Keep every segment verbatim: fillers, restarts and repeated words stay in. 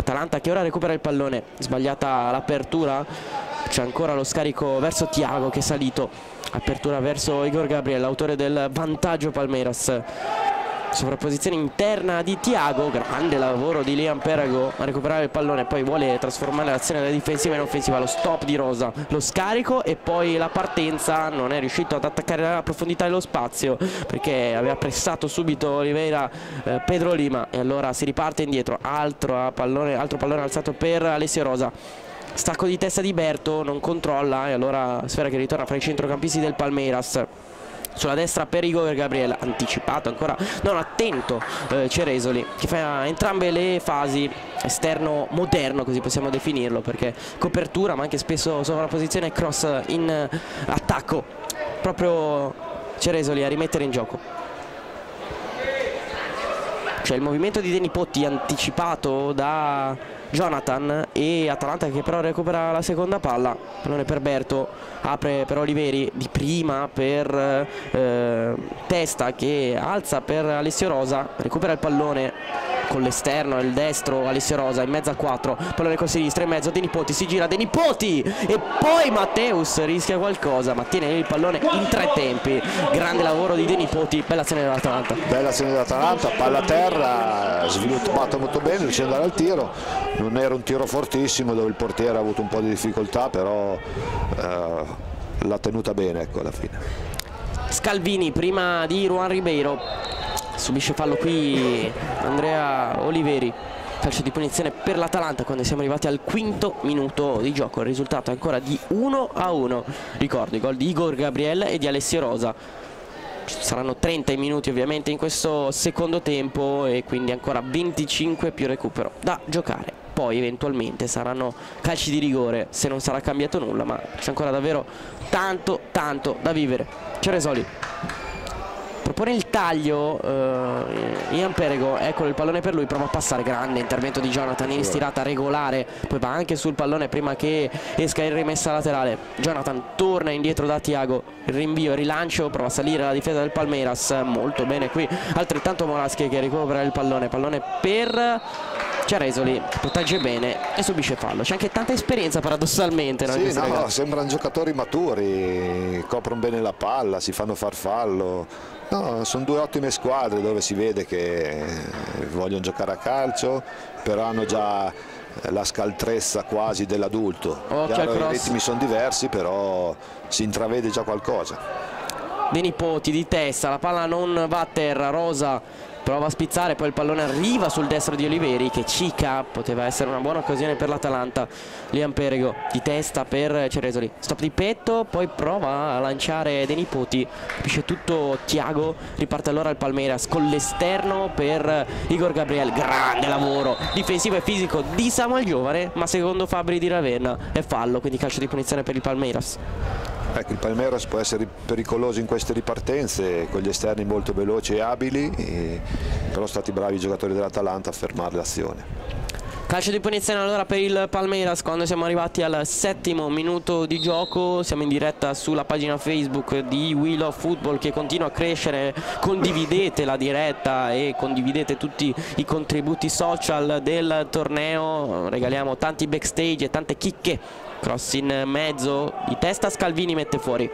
Atalanta che ora recupera il pallone, sbagliata l'apertura, c'è ancora lo scarico verso Thiago che è salito, apertura verso Igor Gabriel, autore del vantaggio Palmeiras. Sovrapposizione interna di Thiago, grande lavoro di Liam Perego a recuperare il pallone, poi vuole trasformare l'azione da difensiva in offensiva, lo stop di Rosa, lo scarico e poi la partenza, non è riuscito ad attaccare la profondità dello spazio perché aveva pressato subito Oliveira eh, Pedro Lima, e allora si riparte indietro, altro pallone, altro pallone alzato per Alessio Rosa, stacco di testa di Berto, non controlla e allora sfera che ritorna fra i centrocampisti del Palmeiras. Sulla destra per Igor Gabriel, anticipato ancora, non attento eh, Ceresoli che fa entrambe le fasi, esterno moderno così possiamo definirlo, perché copertura ma anche spesso sovrapposizione e cross in attacco, proprio Ceresoli a rimettere in gioco. C'è il movimento di Denipotti anticipato da Jonathan e Atalanta che però recupera la seconda palla, pallone per Berto, apre per Oliveri, di prima per eh, Testa che alza per Alessio Rosa, recupera il pallone con l'esterno, il destro Alessio Rosa in mezzo a quattro, pallone con sinistra in mezzo, Denipoti si gira, Denipoti e poi Matteus rischia qualcosa ma tiene il pallone in tre tempi, grande lavoro di Denipoti, bella azione dell'Atalanta. Bella azione dell'Atalanta, palla a terra, sviluppato molto bene, riesce ad andare al tiro, non era un tiro fortissimo dove il portiere ha avuto un po' di difficoltà, però eh, l'ha tenuta bene, ecco, alla fine. Scalvini prima di Juan Ribeiro, subisce fallo qui Andrea Oliveri, calcio di punizione per l'Atalanta quando siamo arrivati al quinto minuto di gioco, il risultato è ancora di uno a uno, ricordo i gol di Igor Gabriel e di Alessio Rosa. Saranno trenta i minuti ovviamente in questo secondo tempo e quindi ancora venticinque più recupero da giocare, poi eventualmente saranno calci di rigore se non sarà cambiato nulla, ma c'è ancora davvero tanto tanto da vivere. Ceresoli propone il taglio, eh, Ian Perego, eccolo il pallone per lui, prova a passare, grande intervento di Jonathan in stirata regolare, poi va anche sul pallone prima che esca in rimessa laterale. Jonathan torna indietro da Thiago, il rinvio, il rilancio, prova a salire la difesa del Palmeiras, molto bene qui, altrettanto Molaschi che recupera il pallone, pallone per Ceresoli, protegge bene e subisce fallo. C'è anche tanta esperienza paradossalmente, no? Sì, no, sembrano giocatori maturi, coprono bene la palla, si fanno far fallo. No, sono due ottime squadre dove si vede che vogliono giocare a calcio, però hanno già la scaltrezza quasi dell'adulto. I ritmi sono diversi, però si intravede già qualcosa. Denipoti di testa, la palla non va a terra, Rosa prova a spizzare, poi il pallone arriva sul destro di Oliveri che cica, poteva essere una buona occasione per l'Atalanta. Liam Perego di testa per Ceresoli, stop di petto, poi prova a lanciare Denipoti, capisce tutto Thiago, riparte allora il Palmeiras con l'esterno per Igor Gabriel, grande lavoro difensivo e fisico di Samuel Giovane, ma secondo Fabri di Ravenna è fallo, quindi calcio di punizione per il Palmeiras. Ecco, il Palmeiras può essere pericoloso in queste ripartenze con gli esterni molto veloci e abili, e però sono stati bravi i giocatori dell'Atalanta a fermare l'azione. Calcio di punizione allora per il Palmeiras quando siamo arrivati al settimo minuto di gioco. Siamo in diretta sulla pagina Facebook di We Love Football che continua a crescere. Condividete la diretta e condividete tutti i contributi social del torneo, regaliamo tanti backstage e tante chicche. Cross in mezzo, di testa Scalvini mette fuori,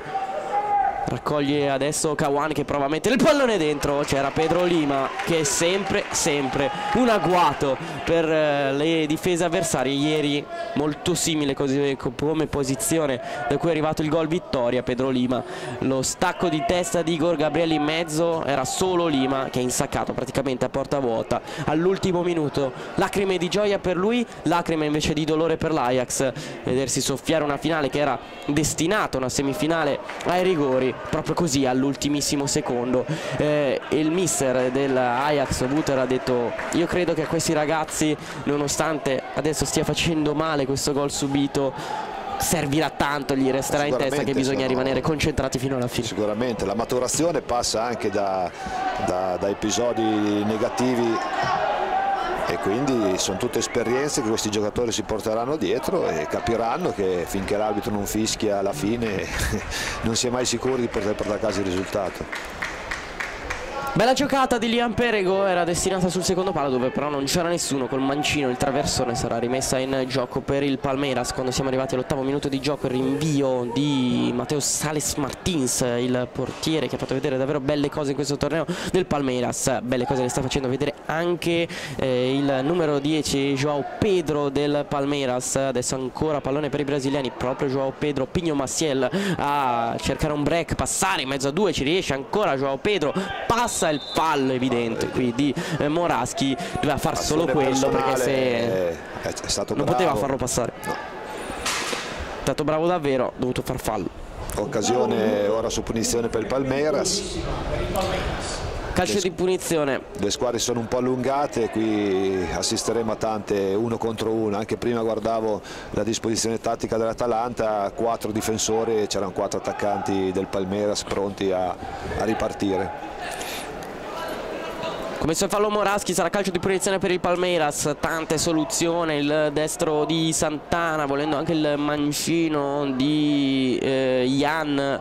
raccoglie adesso Kawan che prova a mettere il pallone dentro, c'era Pedro Lima che è sempre sempre un agguato per eh, le difese avversarie. Ieri molto simile così, come posizione da cui è arrivato il gol vittoria Pedro Lima, lo stacco di testa di Igor Gabriel in mezzo, era solo Lima che è insaccato praticamente a porta vuota all'ultimo minuto. Lacrime di gioia per lui, lacrime invece di dolore per l'Ajax, vedersi soffiare una finale che era destinata, una semifinale ai rigori, proprio così all'ultimissimo secondo. Eh, il mister dell'Ajax Buter ha detto: io credo che a questi ragazzi, nonostante adesso stia facendo male questo gol subito, servirà tanto, gli resterà in testa che bisogna sono... rimanere concentrati fino alla fine. Sicuramente la maturazione passa anche da, da, da episodi negativi e quindi sono tutte esperienze che questi giocatori si porteranno dietro e capiranno che finché l'arbitro non fischia alla fine non si è mai sicuri di poter portare a casa il risultato. Bella giocata di Liam Perego, era destinata sul secondo palo dove però non c'era nessuno. Col mancino il traversone sarà rimessa in gioco per il Palmeiras. Quando siamo arrivati all'ottavo minuto di gioco, il rinvio di Matteo Sales Martins, il portiere che ha fatto vedere davvero belle cose in questo torneo del Palmeiras. Belle cose le sta facendo vedere anche eh, il numero dieci João Pedro del Palmeiras. Adesso ancora pallone per i brasiliani, proprio João Pedro, Pinho Maciel a cercare un break, passare in mezzo a due, ci riesce ancora João Pedro, passa il fallo evidente qui di eh, Moraschi, doveva far solo quello perché se è, è stato non bravo. poteva farlo passare, no. È stato bravo davvero, ha dovuto far fallo. Occasione ora su punizione per il Palmeiras. Calcio di punizione. Le squadre sono un po' allungate, qui assisteremo a tante uno contro uno. Anche prima guardavo la disposizione tattica dell'Atalanta, quattro difensori e c'erano quattro attaccanti del Palmeiras pronti a, a ripartire. Commesso il fallo Moraschi, sarà calcio di punizione per il Palmeiras. Tante soluzioni, il destro di Santana, volendo anche il mancino di eh, Ian.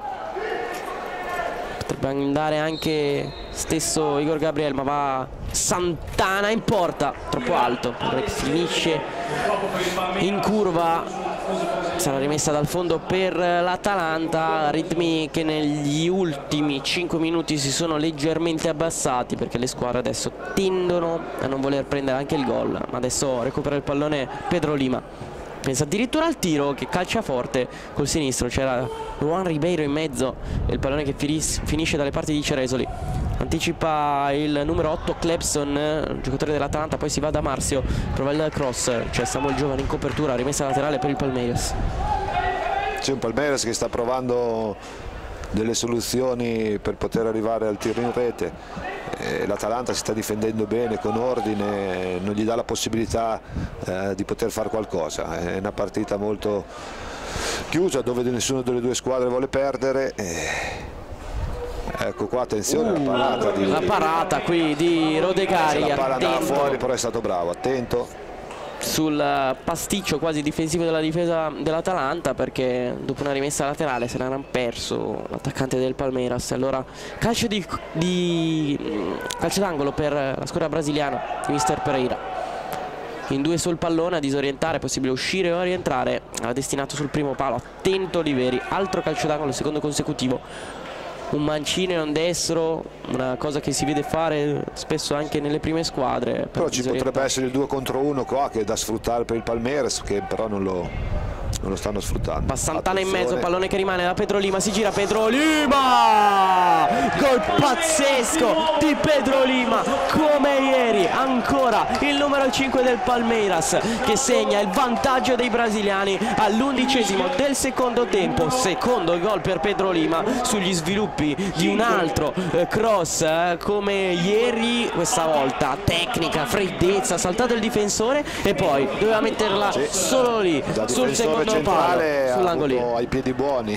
Potrebbe andare anche stesso Igor Gabriel, ma va Santana in porta, troppo alto, finisce in curva. Sarà rimessa dal fondo per l'Atalanta, ritmi che negli ultimi cinque minuti si sono leggermente abbassati perché le squadre adesso tendono a non voler prendere anche il gol. Ma adesso recupera il pallone Pedro Lima, pensa addirittura al tiro che calcia forte col sinistro. C'era Juan Ribeiro in mezzo e il pallone che finisce dalle parti di Ceresoli. Anticipa il numero otto Clebson, giocatore dell'Atalanta, poi si va da Marzio, prova il cross, c'è Samuel Giovane in copertura, rimessa laterale per il Palmeiras. C'è un Palmeiras che sta provando delle soluzioni per poter arrivare al tiro in rete. L'Atalanta si sta difendendo bene, con ordine, non gli dà la possibilità eh, di poter fare qualcosa. È una partita molto chiusa dove nessuna delle due squadre vuole perdere. Eh. Ecco qua, attenzione alla uh, parata di... la parata qui di Rodegari, la palla andava attento fuori, però è stato bravo, attento sul pasticcio quasi difensivo della difesa dell'Atalanta, perché dopo una rimessa laterale se l'hanno perso l'attaccante del Palmeiras. Allora calcio di, di calcio d'angolo per la squadra brasiliana di mister Pereira, in due sul pallone a disorientare, possibile uscire o rientrare, ha destinato sul primo palo, attento Oliveri, altro calcio d'angolo, secondo consecutivo. Un mancino e un destro, una cosa che si vede fare spesso anche nelle prime squadre. Però ci potrebbe essere il due contro uno qua che è da sfruttare per il Palmeiras, che però non lo, non lo stanno sfruttando. Pa Santana in mezzo, pallone che rimane da Pedro Lima, si gira Pedro Lima, gol pazzesco di Pedro Lima, come ieri ancora il numero cinque del Palmeiras che segna il vantaggio dei brasiliani all'undicesimo del secondo tempo. Secondo gol per Pedro Lima sugli sviluppi di un altro eh, cross eh, come ieri, questa volta tecnica, freddezza, ha saltato il difensore e poi doveva metterla sì, solo lì sul secondo sull'angolino, ai piedi buoni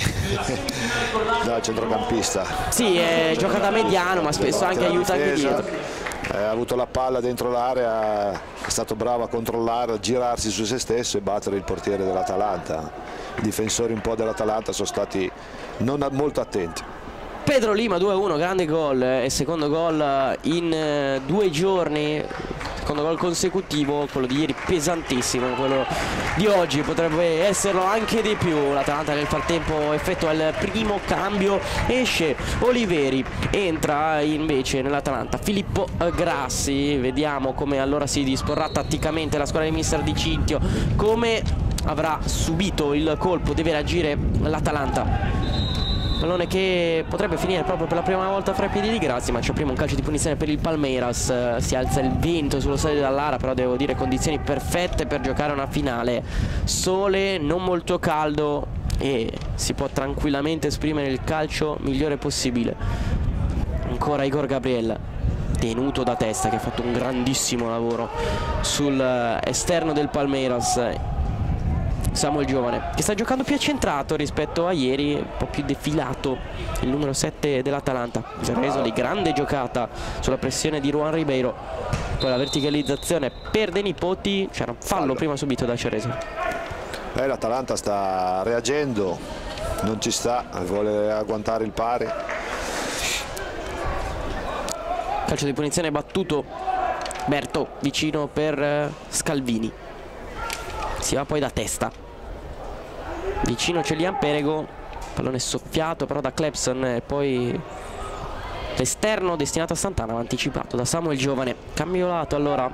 dal centrocampista. Sì, è gioca da mediano, ma spesso anche aiuta anche dietro. Eh, ha avuto la palla dentro l'area, è stato bravo a controllare, a girarsi su se stesso e battere il portiere dell'Atalanta. I difensori un po' dell'Atalanta sono stati non molto attenti. Pedro Lima due a uno, grande gol e secondo gol in eh, due giorni, secondo gol consecutivo, quello di ieri pesantissimo, quello di oggi potrebbe esserlo anche di più. L'Atalanta nel frattempo effettua il primo cambio, esce Oliveri, entra invece nell'Atalanta Filippo Grassi. Vediamo come allora si disporrà tatticamente la squadra di mister Di Cintio, come avrà subito il colpo, deve reagire l'Atalanta. Pallone che potrebbe finire proprio per la prima volta fra i piedi di Grassi, ma c'è prima un calcio di punizione per il Palmeiras. Si alza il vento sullo stadio dell'Ara, però devo dire condizioni perfette per giocare una finale, sole non molto caldo e si può tranquillamente esprimere il calcio migliore possibile. Ancora Igor Gabriel, tenuto da Testa, che ha fatto un grandissimo lavoro sul esterno del Palmeiras. Samuel Giovane che sta giocando più accentrato rispetto a ieri, un po' più defilato il numero sette dell'Atalanta. Ceresoli, grande giocata sulla pressione di Juan Ribeiro, poi la verticalizzazione per De Nipoti, c'era un fallo, fallo prima subito da Ceresoli. Eh, l'Atalanta sta reagendo, non ci sta, vuole agguantare il pari. Calcio di punizione battuto Berto, vicino per Scalvini. Si va poi da testa. Vicino c'è Liam Perego, pallone soffiato però da Clepson e poi l'esterno destinato a Sant'Anna, anticipato da Samuel Giovane. Cambio lato allora,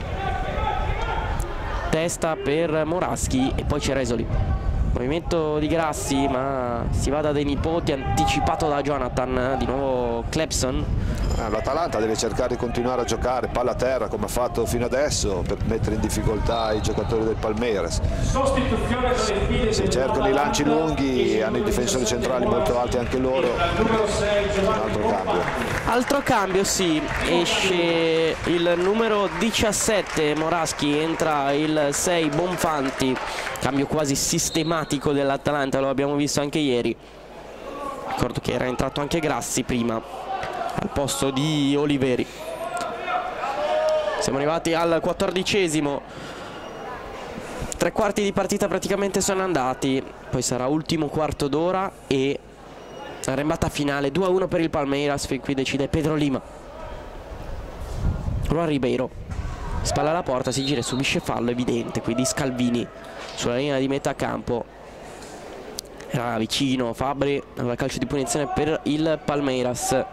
testa per Moraschi e poi c'è Resoli. Movimento di Grassi, ma si va da dei nipoti, anticipato da Jonathan. Di nuovo Clepson. eh, l'Atalanta deve cercare di continuare a giocare palla a terra come ha fatto fino adesso, per mettere in difficoltà i giocatori del Palmeiras. Se cercano i lanci lunghi, hanno i difensori centrali molto alti anche loro. Un altro cambio, Altro cambio, sì, esce il numero diciassette Moraschi, entra il sei Bonfanti. Cambio quasi sistematico dell'Atalanta, lo abbiamo visto anche ieri. Ricordo che era entrato anche Grassi prima al posto di Oliveri. Siamo arrivati al quattordicesimo. Tre quarti di partita praticamente sono andati. Poi sarà ultimo quarto d'ora e arrembata finale. Due a uno per il Palmeiras. Fin qui decide Pedro Lima. Juan Ribeiro spalla alla porta, si gira e subisce fallo evidente, quindi Scalvini sulla linea di metà campo. Era vicino Fabri, allora calcio di punizione per il Palmeiras.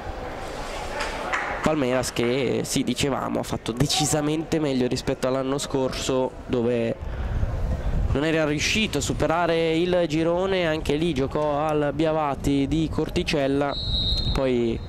Palmeiras che, sì, dicevamo, ha fatto decisamente meglio rispetto all'anno scorso, dove non era riuscito a superare il girone. Anche lì giocò al Biavati di Corticella, poi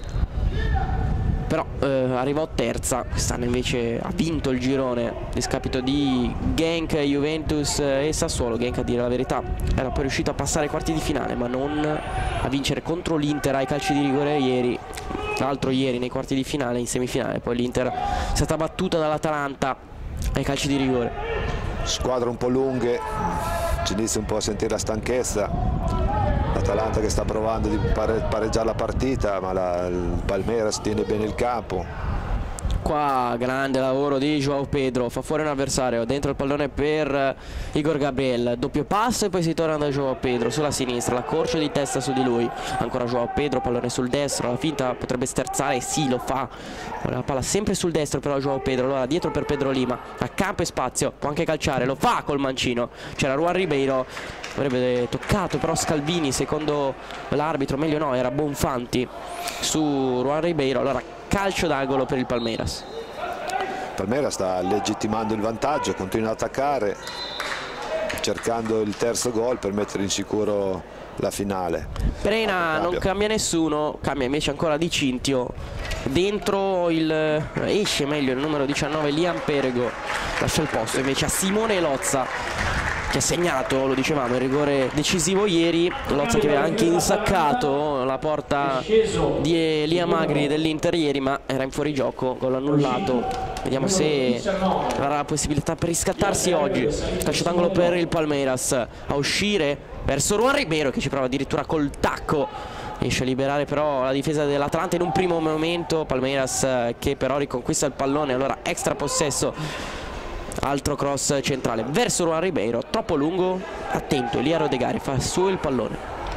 però eh, arrivò terza. Quest'anno invece ha vinto il girone a discapito di Genk, Juventus e Sassuolo. Genk, a dire la verità, era poi riuscito a passare ai quarti di finale, ma non a vincere contro l'Inter ai calci di rigore ieri. Tra l'altro ieri nei quarti di finale, in semifinale, poi l'Inter è stata battuta dall'Atalanta ai calci di rigore. squadre un po' lunghe, ci inizia un po' a sentire la stanchezza. L'Atalanta che sta provando di pare pareggiare la partita, ma la, il Palmeiras tiene bene il campo. Qua grande lavoro di João Pedro, fa fuori un avversario, dentro il pallone per Igor Gabriel, doppio passo e poi si torna da João Pedro sulla sinistra, la corcia di testa su di lui, ancora João Pedro, pallone sul destro, la finta potrebbe sterzare, sì, lo fa, la palla sempre sul destro però João Pedro, allora dietro per Pedro Lima, a campo e spazio, può anche calciare, lo fa col mancino, c'era Juan Ribeiro, avrebbe toccato però Scalvini, secondo l'arbitro, meglio no, era Bonfanti su Juan Ribeiro. Allora calcio d'angolo per il Palmeiras. Palmeiras sta legittimando il vantaggio, continua ad attaccare, cercando il terzo gol per mettere in sicuro la finale. Pereira non cambia nessuno, cambia invece ancora Di Cintio. Dentro il esce meglio il numero diciannove Liam Perego, lascia il posto invece a Simone Lozza, che ha segnato, lo dicevamo, il rigore decisivo ieri. Lozza che aveva anche insaccato la porta di Elia Magri dell'Inter ieri, ma era in fuorigioco, gol annullato. Vediamo se avrà la possibilità per riscattarsi oggi. Calcio d'angolo per il Palmeiras, a uscire verso Juan Ribeiro che ci prova addirittura col tacco, riesce a liberare però la difesa dell'Atalanta in un primo momento. Palmeiras che però riconquista il pallone, allora extra possesso. Altro cross centrale verso Juan Ribeiro, troppo lungo, attento, Elia Rodegari fa su il pallone,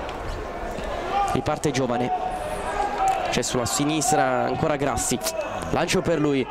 riparte Giovane, c'è sulla sinistra ancora Grassi, lancio per lui,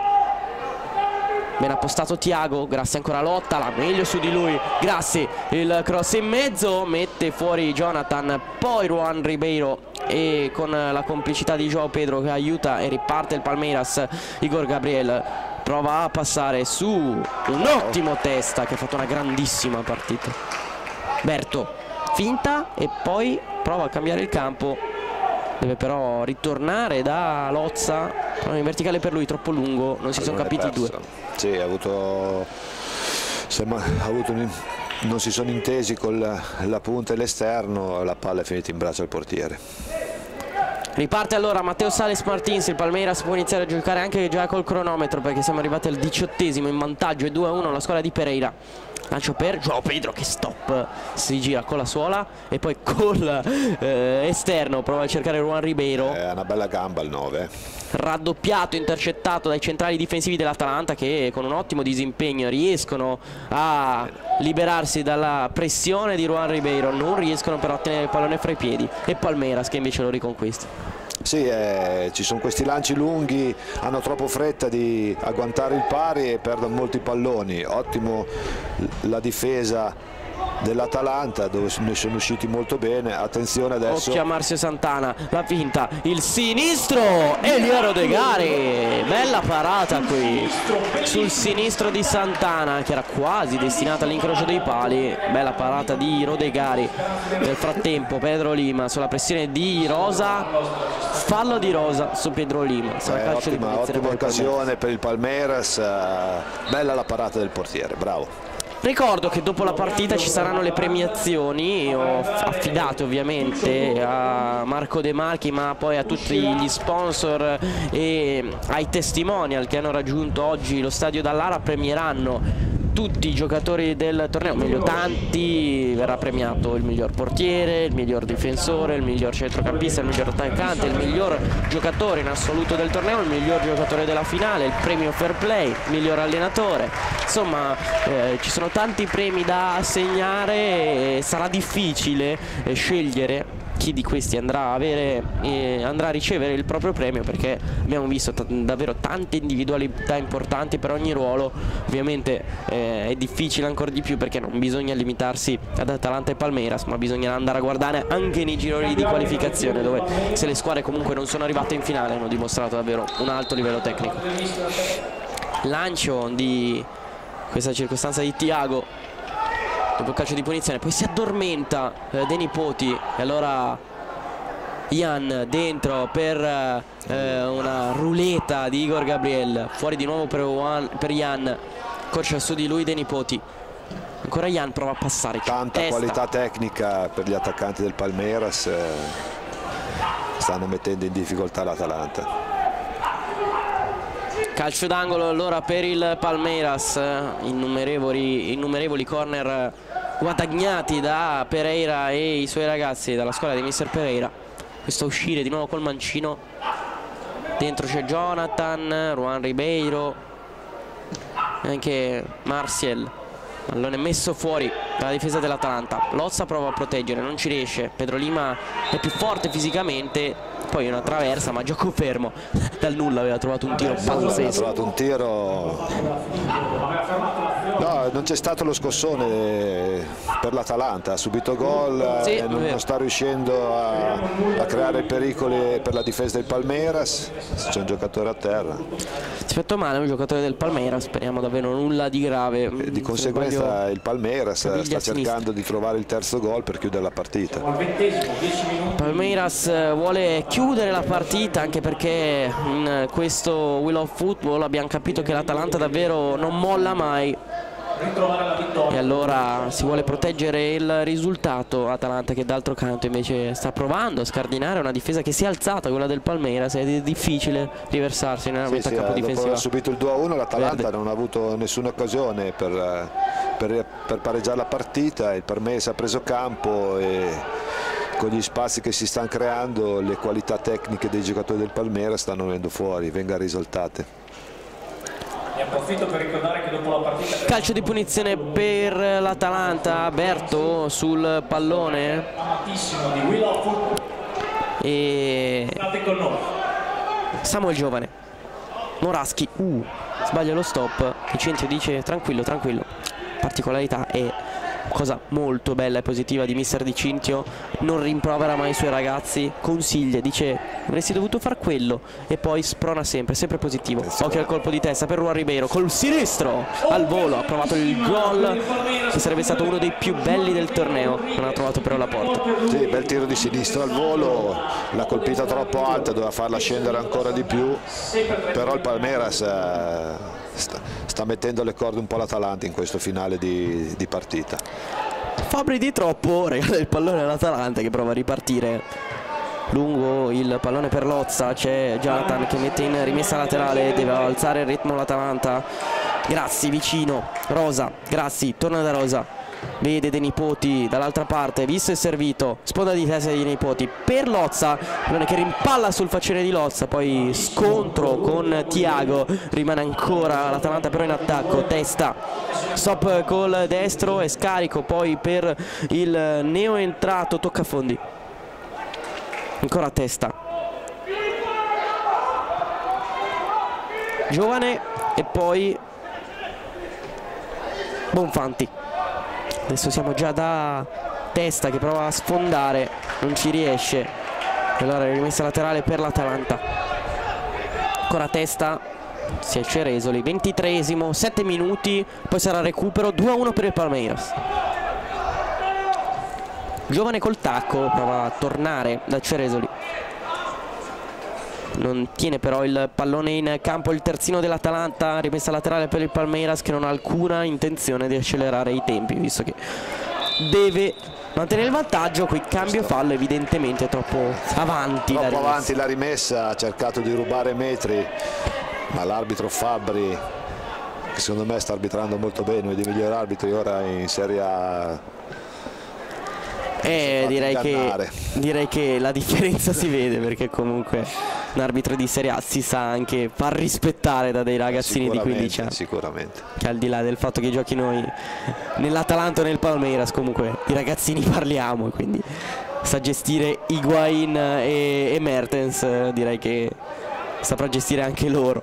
ben appostato Thiago, Grassi ancora lotta, la meglio su di lui, Grassi, il cross in mezzo, mette fuori Jonathan, poi Juan Ribeiro e con la complicità di João Pedro che aiuta e riparte il Palmeiras. Igor Gabriel prova a passare su un ottimo Testa che ha fatto una grandissima partita. Berto finta e poi prova a cambiare il campo, deve però ritornare da Lozza, in verticale per lui troppo lungo, non si sono capiti i due. Sì, ha avuto, sembra, ha avuto un, non si sono intesi con la, la punta e l'esterno, la palla è finita in braccio al portiere. Riparte allora Matteo Sales Martins, il Palmeiras può iniziare a giocare anche già col cronometro perché siamo arrivati al diciottesimo, in vantaggio, è due a uno la squadra di Pereira. Lancio per João Pedro che stop, si gira con la suola e poi col eh, esterno prova a cercare Juan Ribeiro. È una bella gamba il nove. Raddoppiato, intercettato dai centrali difensivi dell'Atalanta che con un ottimo disimpegno riescono a liberarsi dalla pressione di Juan Ribeiro, non riescono però a tenere il pallone fra i piedi, e Palmeiras che invece lo riconquista. Sì, eh, ci sono questi lanci lunghi, hanno troppo fretta di agguantare il pari e perdono molti palloni. Ottimo la difesa dell'Atalanta, dove ne sono usciti molto bene. Attenzione adesso, occhio a Marzio Santana, la finta, il sinistro, Elia Rodegari, bella parata qui sul sinistro di Santana che era quasi destinata all'incrocio dei pali. Bella parata di Rodegari. Nel frattempo Pedro Lima sulla pressione di Rosa, fallo di Rosa su Pedro Lima. eh, ottima, ottima occasione per il Palmeiras, eh, bella la parata del portiere, bravo. Ricordo che dopo la partita ci saranno le premiazioni. Ho affidato ovviamente a Marco De Marchi, ma poi a tutti gli sponsor e ai testimonial che hanno raggiunto oggi lo stadio Dallara. Premieranno tutti i giocatori del torneo, meglio tanti. Verrà premiato il miglior portiere, il miglior difensore, il miglior centrocampista, il miglior attaccante, il miglior giocatore in assoluto del torneo, il miglior giocatore della finale, il premio fair play, il miglior allenatore. Insomma, eh, ci sono tanti premi da assegnare e sarà difficile eh, scegliere chi di questi andrà a, avere, eh, andrà a ricevere il proprio premio, perché abbiamo visto davvero tante individualità importanti per ogni ruolo. Ovviamente eh, è difficile ancora di più, perché non bisogna limitarsi ad Atalanta e Palmeiras, ma bisogna andare a guardare anche nei gironi di qualificazione, dove se le squadre comunque non sono arrivate in finale hanno dimostrato davvero un alto livello tecnico. Lancio di questa circostanza di Thiago dopo il calcio di punizione, poi si addormenta eh, De Nipoti e allora Ian dentro per eh, una ruleta di Igor Gabriel, fuori di nuovo per, Juan, per Ian, corce su di lui De Nipoti, ancora Ian prova a passare, tanta testa. Qualità tecnica per gli attaccanti del Palmeiras, eh, stanno mettendo in difficoltà l'Atalanta. Calcio d'angolo allora per il Palmeiras, innumerevoli, innumerevoli corner guadagnati da Pereira e i suoi ragazzi dalla squadra di mister Pereira. Questo uscire di nuovo col mancino, dentro c'è Jonathan, Juan Ribeiro e anche Martial. Pallone messo fuori dalla difesa dell'Atalanta. Lozza prova a proteggere, non ci riesce. Pedro Lima è più forte fisicamente, poi una traversa, ma gioco fermo. Dal nulla aveva trovato un tiro pazzesco. Ha trovato un tiro. No, non c'è stato lo scossone per l'Atalanta, ha subito gol, sì, e non, non sta riuscendo a, a creare pericoli per la difesa del Palmeiras. C'è un giocatore a terra. Si è fatto male un giocatore del Palmeiras, speriamo davvero nulla di grave. E di conseguenza il Palmeiras sta cercando di trovare il terzo gol per chiudere la partita. Palmeiras vuole chiudere la partita, anche perché in questo Wheel of Football abbiamo capito che l'Atalanta davvero non molla mai, e allora si vuole proteggere il risultato. Atalanta che d'altro canto invece sta provando a scardinare una difesa che si è alzata, quella del Palmeiras, ed è difficile riversarsi nella sì, metà sì, campo dopo difensiva. aver subito il due a uno l'Atalanta Verde. non ha avuto nessuna occasione per, per, per pareggiare la partita. Il Palmeiras ha preso campo e con gli spazi che si stanno creando le qualità tecniche dei giocatori del Palmeiras stanno venendo fuori, vengono risaltate. Ne approfitto per ricordare che dopo la partita... Calcio di punizione per l'Atalanta, Berto sul pallone di Wheel of Football. E State con noi. Samuel Giovane, Moraschi, uh, sbaglia lo stop, Vicenzio dice tranquillo, tranquillo. Particolarità è cosa molto bella e positiva di mister Di Cintio, non rimprovera mai i suoi ragazzi, consiglia, dice avresti dovuto far quello, e poi sprona sempre, sempre positivo. Occhio al colpo di testa per Juan Ribeiro col sinistro al volo, ha provato il gol che sarebbe stato uno dei più belli del torneo, non ha trovato però la porta. Sì, bel tiro di sinistra al volo, l'ha colpita troppo alta, doveva farla scendere ancora di più, però il Palmeiras eh, sta, sta mettendo le corde un po' l'Atalanta in questo finale di, di partita. Fabri di troppo regala il pallone all'Atalanta che prova a ripartire lungo il pallone per Lozza. C'è Jonathan che mette in rimessa laterale, deve alzare il ritmo l'Atalanta. Grassi vicino, Rosa, Grassi torna da Rosa, vede De Nipoti dall'altra parte, visto e servito, sponda di testa di De Nipoti per Lozza, pallone che rimpalla sul faccione di Lozza, poi scontro con Thiago, rimane ancora l'Atalanta però in attacco, testa, stop col destro e scarico poi per il neoentrato Toccafondi, ancora a testa, Giovane e poi Bonfanti. Adesso siamo già da Testa che prova a sfondare, non ci riesce, e allora è rimessa laterale per l'Atalanta. Ancora Testa, si è Ceresoli. Ventitreesimo, sette minuti, poi sarà recupero. Due a uno per il Palmeiras. Giovane col tacco, prova a tornare da Ceresoli, non tiene però il pallone in campo il terzino dell'Atalanta. Rimessa laterale per il Palmeiras, che non ha alcuna intenzione di accelerare i tempi, visto che deve mantenere il vantaggio. Qui cambio fallo, evidentemente troppo avanti troppo la avanti la rimessa, ha cercato di rubare metri, ma l'arbitro Fabbri, che secondo me sta arbitrando molto bene, uno dei migliori arbitri ora in Serie A, Eh, direi che, direi che la differenza si vede, perché comunque un arbitro di Serie A si sa anche far rispettare da dei ragazzini di quindici anni. Sicuramente. Che al di là del fatto che giochi noi nell'Atalanta o nel Palmeiras, comunque di ragazzini parliamo, quindi sa gestire Higuain e, e Mertens, direi che saprà gestire anche loro.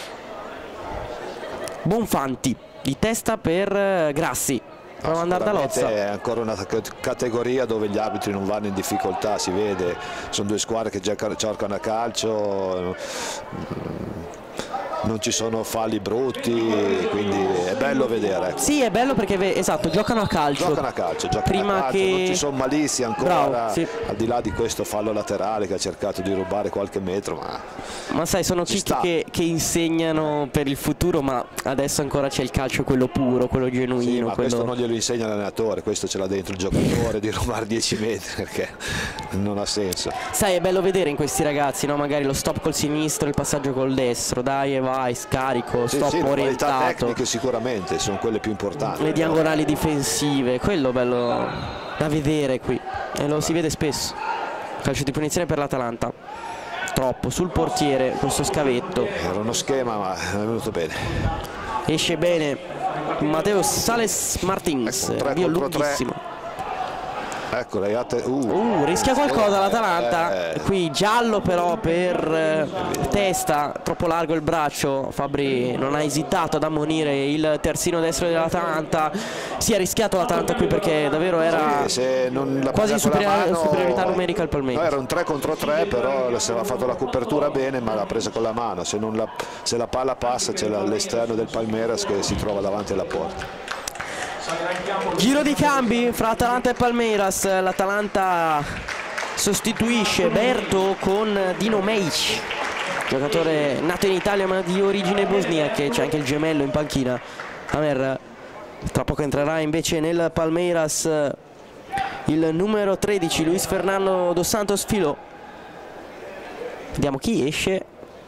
Bonfanti di testa per Grassi. Prova ad andare da Lozza. È ancora una categoria dove gli arbitri non vanno in difficoltà, si vede, sono due squadre che giocano a calcio, non ci sono falli brutti, quindi è bello vedere. Sì, è bello perché esatto, giocano a calcio. Giocano a calcio, giocano Prima a calcio, che... non ci sono malizi ancora. Bravo, sì. Al di là di questo fallo laterale che ha cercato di rubare qualche metro, ma ma sai, sono chicchi che, che insegnano per il futuro, ma adesso ancora c'è il calcio quello puro, quello genuino. Sì, ma quello... questo non glielo insegna l'allenatore, questo ce l'ha dentro il giocatore di rubare dieci metri, perché non ha senso. Sai, è bello vedere in questi ragazzi, no? Magari lo stop col sinistro, il passaggio col destro, dai e vai, scarico, Sì, stop sì, le orientato. qualità tecniche sicuramente sono quelle più importanti. Le diagonali difensive, quello bello da vedere qui, e lo si vede spesso. Calcio di punizione per l'Atalanta, troppo sul portiere questo scavetto. Era uno schema, ma è venuto bene. Esce bene Matteo Sales Martins, Ecco, via lunghissimo. Ecco, Leiate, uh, Uh, rischia qualcosa l'Atalanta. eh, Qui giallo però per eh, Testa, troppo largo il braccio. Fabbri non ha esitato ad ammonire il terzino destro dell'Atalanta. Si è rischiato l'Atalanta qui perché davvero era sì, se non la quasi in superior superior superiorità numerica al Palmeiras. No, era un tre contro tre, però se aveva fatto la copertura bene, ma l'ha presa con la mano. Se, non la, se la palla passa, c'è all'esterno del Palmeiras che si trova davanti alla porta. Giro di cambi fra Atalanta e Palmeiras. L'Atalanta sostituisce Berto con Dino Mejic, giocatore nato in Italia ma di origine bosniache. C'è anche il gemello in panchina. Amer tra poco entrerà invece nel Palmeiras il numero tredici, Luis Fernando dos Santos Filo. Vediamo chi esce.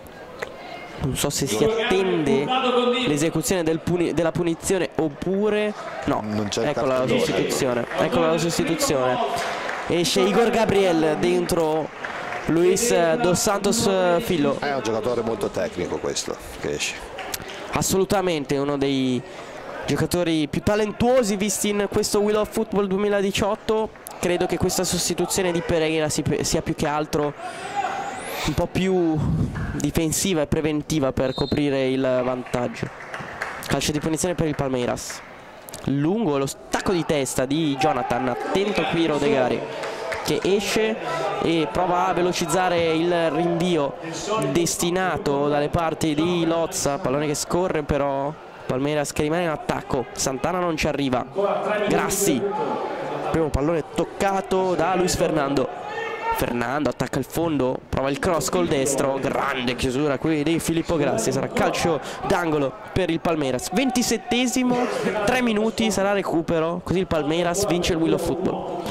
Non so se si attende l'esecuzione del puni della punizione oppure no. Eccola la sostituzione. Eccola la sostituzione. Esce Igor Gabriel dentro Luis dos Santos Filo. È un giocatore molto tecnico questo che esce. Assolutamente uno dei giocatori più talentuosi visti in questo Wheel of Football duemiladiciotto. Credo che questa sostituzione di Pereira sia più che altro un po' più difensiva e preventiva per coprire il vantaggio. Calcio di punizione per il Palmeiras. Lungo lo stacco di testa di Jonathan. Attento qui Rodegari che esce e prova a velocizzare il rinvio destinato dalle parti di Lozza. Pallone che scorre però Palmeiras che rimane in attacco. Santana non ci arriva. Grassi, primo pallone toccato da Luis Fernando. Fernando attacca il fondo, prova il cross col destro, grande chiusura qui di Filippo Grassi, sarà calcio d'angolo per il Palmeiras. ventisettesimo, tre minuti, sarà recupero, così il Palmeiras vince il Wheel of Football.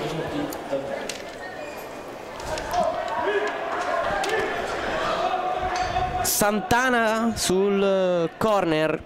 Santana sul corner,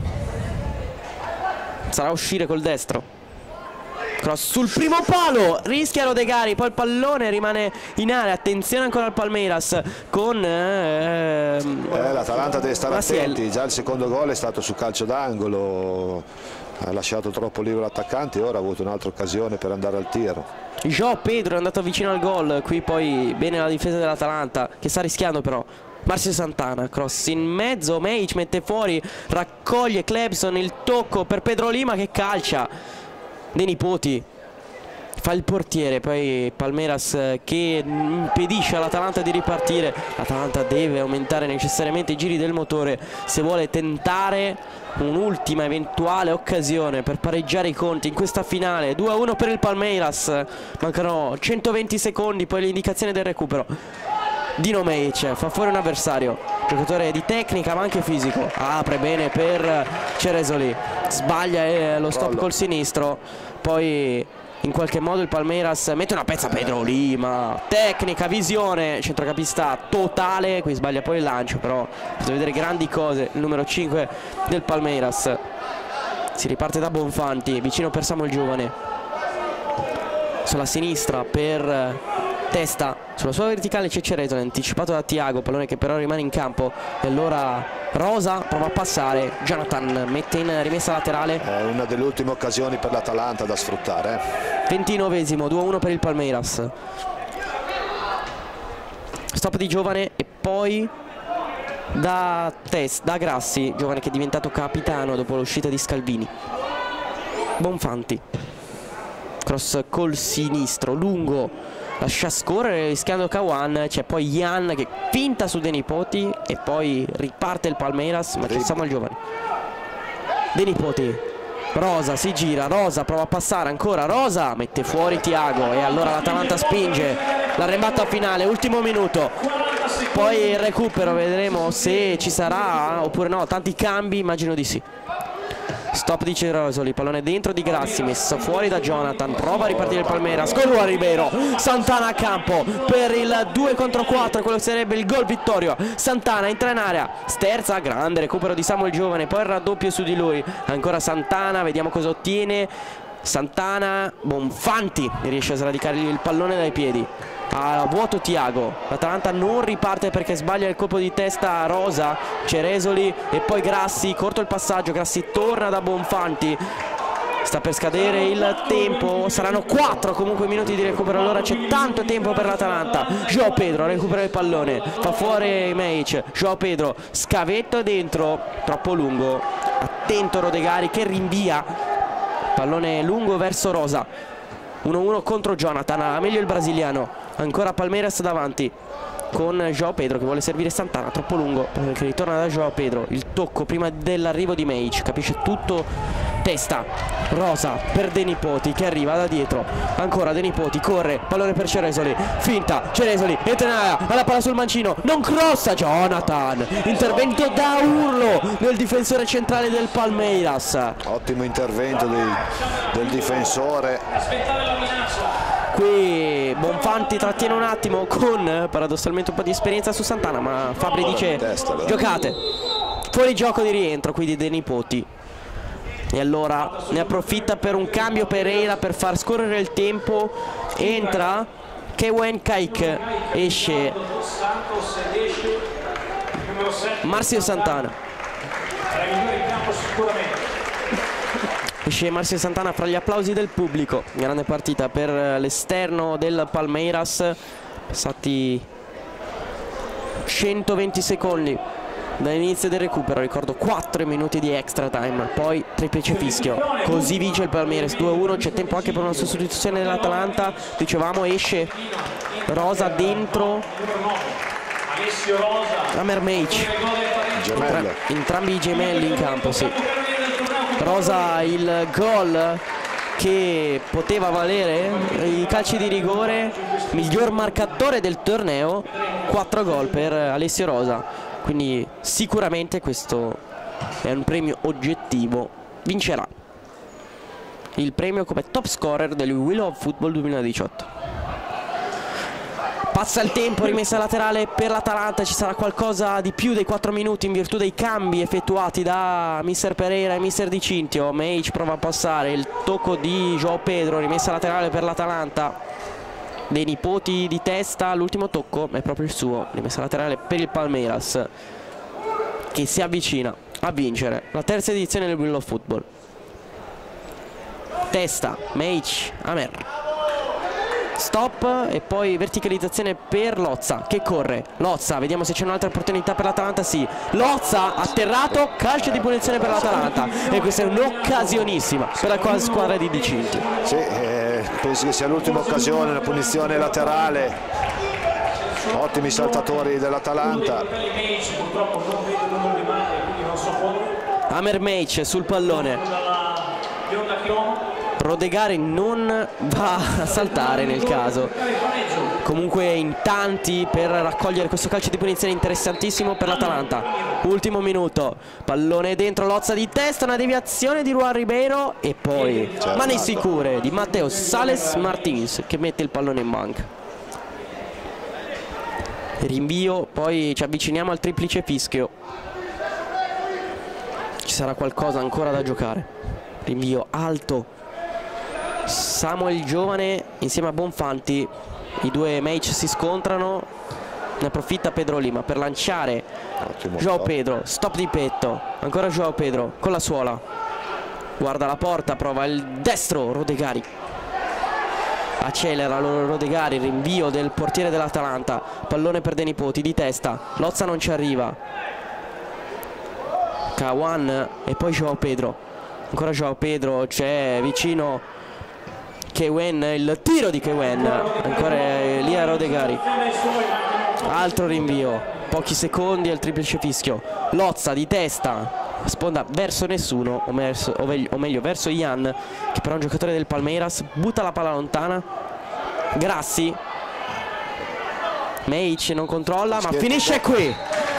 sarà uscire col destro. Cross sul primo palo, rischia Rodegari, poi il pallone rimane in area. Attenzione ancora al Palmeiras con ehm, eh, l'Atalanta deve stare Maciel. attenti, già il secondo gol è stato su calcio d'angolo, ha lasciato troppo libero l'attaccante e ora ha avuto un'altra occasione per andare al tiro. João Pedro è andato vicino al gol, qui poi bene la difesa dell'Atalanta che sta rischiando però. Marzio Santana, cross in mezzo, Meic mette fuori, raccoglie Clebson, il tocco per Pedro Lima che calcia. De Nipoti fa il portiere, poi Palmeiras che impedisce all'Atalanta di ripartire. L'Atalanta deve aumentare necessariamente i giri del motore se vuole tentare un'ultima eventuale occasione per pareggiare i conti in questa finale. Due a uno per il Palmeiras, mancano centoventi secondi, poi l'indicazione del recupero. Dino Meic fa fuori un avversario, giocatore di tecnica ma anche fisico, apre bene per Ceresoli, sbaglia eh, lo stop col sinistro, poi in qualche modo il Palmeiras mette una pezza a Pedro Lima, tecnica, visione, centrocampista totale, qui sbaglia poi il lancio, però potete vedere grandi cose il numero cinque del Palmeiras. Si riparte da Bonfanti, vicino per Samuel Giovane, sulla sinistra per Testa, sulla sua verticale c'è Ceresoli, anticipato da Thiago, pallone che però rimane in campo e allora Rosa prova a passare, Jonathan mette in rimessa laterale. È una delle ultime occasioni per l'Atalanta da sfruttare. ventinovesimo, due a uno per il Palmeiras. Stop di Giovane e poi da Test, da Grassi, Giovane che è diventato capitano dopo l'uscita di Scalvini. Bonfanti, cross col sinistro, lungo, lascia scorrere rischiando Kawan, c'è poi Ian che finta su De Nipoti e poi riparte il Palmeiras, ma ci siamo al Giovane. De Nipoti, Rosa si gira, Rosa prova a passare ancora, Rosa mette fuori Thiago e allora l'Atalanta spinge, l'arrembatta finale, ultimo minuto, poi il recupero, vedremo se ci sarà oppure no, tanti cambi, immagino di sì. Stop di Ceresoli, pallone dentro di Grassi, messo fuori da Jonathan, prova a ripartire il Palmeiras, con Juan Ribeiro, Santana a campo per il due contro quattro, quello che sarebbe il gol vittorio. Santana entra in area, sterza, grande recupero di Samuel Giovane, poi il raddoppio su di lui, ancora Santana, vediamo cosa ottiene. Santana, Bonfanti riesce a sradicare il pallone dai piedi, a vuoto Thiago, l'Atalanta non riparte perché sbaglia il colpo di testa a Rosa, Ceresoli e poi Grassi, corto il passaggio, Grassi torna da Bonfanti, sta per scadere il tempo, saranno quattro comunque minuti di recupero, allora c'è tanto tempo per l'Atalanta. João Pedro recupera il pallone, fa fuori Meic, João Pedro, scavetto dentro, troppo lungo, attento Rodegari che rinvia, pallone lungo verso Rosa, uno a uno contro Jonathan, ha meglio il brasiliano, ancora Palmeiras davanti con João Pedro che vuole servire Santana, troppo lungo perché ritorna da João Pedro, il tocco prima dell'arrivo di Meic, capisce tutto. Testa, Rosa per De Nipoti che arriva da dietro, ancora De Nipoti, corre, pallone per Ceresoli, finta, Ceresoli, entra in area, alla palla sul mancino, non crossa Jonathan, intervento da urlo del difensore centrale del Palmeiras. Ottimo intervento di, del difensore. Qui Bonfanti trattiene un attimo con paradossalmente un po' di esperienza su Santana, ma Fabri dice giocate, fuori gioco di rientro qui di De Nipoti. E allora ne approfitta per un cambio Pereira per far scorrere il tempo, entra Kewen Kaik, esce Marzio Santana, esce Marzio Santana fra gli applausi del pubblico. Grande partita per l'esterno del Palmeiras, passati centoventi secondi dall'inizio del recupero, ricordo quattro minuti di extra time, poi triplice fischio, così vince il Palmeiras due a uno. C'è tempo anche per una sostituzione dell'Atalanta, dicevamo esce Rosa dentro Amer Meic, Entra entrambi i gemelli in campo, sì. Rosa il gol che poteva valere i calci di rigore, miglior marcatore del torneo, quattro gol per Alessio Rosa. Quindi sicuramente questo è un premio oggettivo, vincerà il premio come top scorer del Wheel of Football duemiladiciotto. Passa il tempo, rimessa laterale per l'Atalanta, ci sarà qualcosa di più dei quattro minuti in virtù dei cambi effettuati da mister Pereira e mister Di Cintio. Meic prova a passare, il tocco di João Pedro, rimessa laterale per l'Atalanta. De Nipoti di testa, l'ultimo tocco è proprio il suo, rimessa laterale per il Palmeiras che si avvicina a vincere la terza edizione del Wheel of Football. Testa, Meic, Amer, stop e poi verticalizzazione per Lozza che corre. Lozza, vediamo se c'è un'altra opportunità per l'Atalanta. Sì, Lozza atterrato, calcio di punizione per l'Atalanta e questa è un'occasionissima per la squadra di Di Cinti. Sì, eh, penso che sia l'ultima occasione, la punizione laterale, ottimi saltatori dell'Atalanta. Amer Meic sul pallone, Rodegari non va a saltare nel caso. Comunque in tanti per raccogliere questo calcio di punizione interessantissimo per l'Atalanta. Ultimo minuto, pallone dentro, Lozza di testa, una deviazione di Juan Ribeiro e poi mani sicure di Matteo Sales Martins che mette il pallone in banca. Rinvio, poi ci avviciniamo al triplice fischio. Ci sarà qualcosa ancora da giocare. Rinvio alto, Samuel Giovane insieme a Bonfanti, i due Meic si scontrano, ne approfitta Pedro Lima per lanciare João Pedro, stop di petto, ancora João Pedro con la suola, guarda la porta, prova il destro, Rodegari accelera Rodegari, rinvio del portiere dell'Atalanta, pallone per De Nipoti di testa, Lozza non ci arriva, Kawan e poi João Pedro, ancora João Pedro, c'è vicino Kewen, il tiro di Kewen, ancora lì a Rodegari, altro rinvio, pochi secondi al triplice fischio, Lozza di testa, sponda verso nessuno, o, verso, o, meglio, o meglio verso Ian, che però è un giocatore del Palmeiras, butta la palla lontana, Grassi, Meic non controlla ma finisce qui,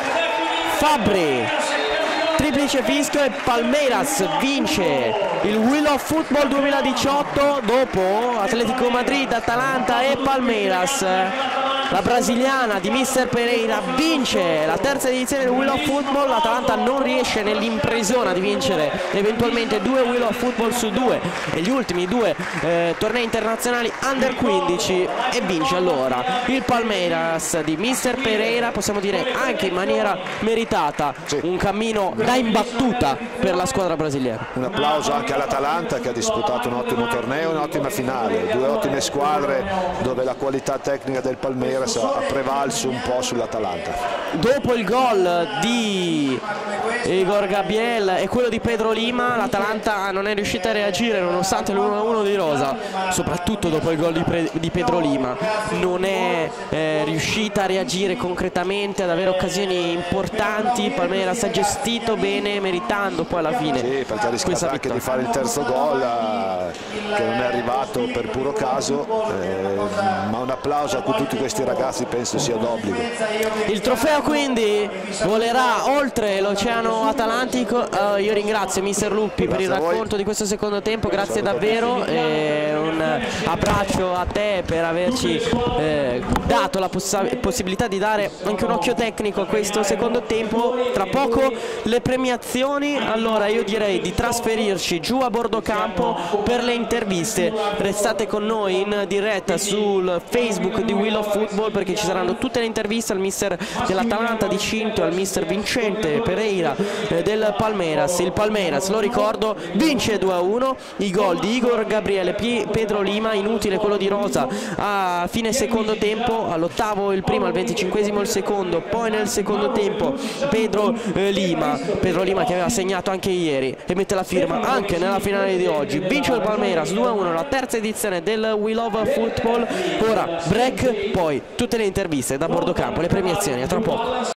Fabri, triplice fischio e Palmeiras vince il Wheel of Football duemiladiciotto dopo Atletico Madrid, Atalanta e Palmeiras. La brasiliana di mister Pereira vince la terza edizione del Wheel of Football. L'Atalanta non riesce nell'impresona di vincere eventualmente due Wheel of Football su due e gli ultimi due eh, tornei internazionali under quindici e vince allora il Palmeiras di mister Pereira, possiamo dire anche in maniera meritata. Sì. Un cammino da imbattuta per la squadra brasiliana. Un applauso anche all'Atalanta che ha disputato un ottimo torneo, un'ottima finale, due ottime squadre dove la qualità tecnica del Palmeiras ha prevalso un po' sull'Atalanta. Dopo il gol di Igor Gabriel e quello di Pedro Lima, l'Atalanta non è riuscita a reagire nonostante l'uno a uno di rosa, soprattutto dopo il gol di, di Pedro Lima non è eh, riuscita a reagire concretamente, ad avere occasioni importanti. Palmeiras ha gestito bene, meritando poi alla fine sì, perché ha rischiato anche di fare il terzo gol eh, che non è arrivato per puro caso, eh, ma un applauso a tutti questi ragazzi penso sia d'obbligo. Il trofeo quindi volerà oltre l'oceano atlantico. Uh, io ringrazio mister Luppi grazie per il racconto di questo secondo tempo, grazie davvero, e un abbraccio a te per averci eh, dato la poss possibilità di dare anche un occhio tecnico a questo secondo tempo. Tra poco le premiazioni, allora io direi di trasferirci giù a bordo campo per le interviste. Restate con noi in diretta sul Facebook di Wheel of Football perché ci saranno tutte le interviste al mister dell'Atalanta Di Cinto, al mister Vincente Pereira eh, del Palmeiras. Il Palmeiras, lo ricordo, vince due a uno, i gol di Igor Gabriele e Pedro Lima, inutile quello di Rosa a fine secondo tempo, all'ottavo il primo, al venticinquesimo il secondo, poi nel secondo tempo Pedro eh, Lima, Pedro Lima che aveva segnato anche ieri e mette la firma anche nella finale di oggi. Vince il Palmeiras due a uno, la terza edizione del Wheel of Football. Ora break, poi tutte le interviste da bordo campo, le premiazioni, a tra poco.